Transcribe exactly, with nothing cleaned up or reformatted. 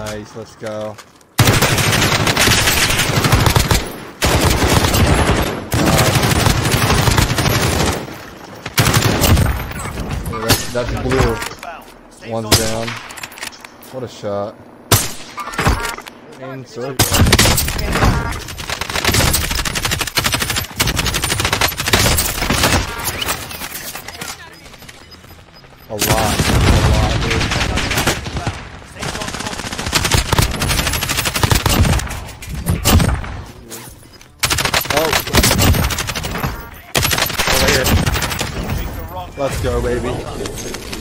Nice, let's go. Yeah, that's, that's blue. One's down. What a shot. In circle. A lot. A lot, dude. Oh. Over here. Let's go, baby.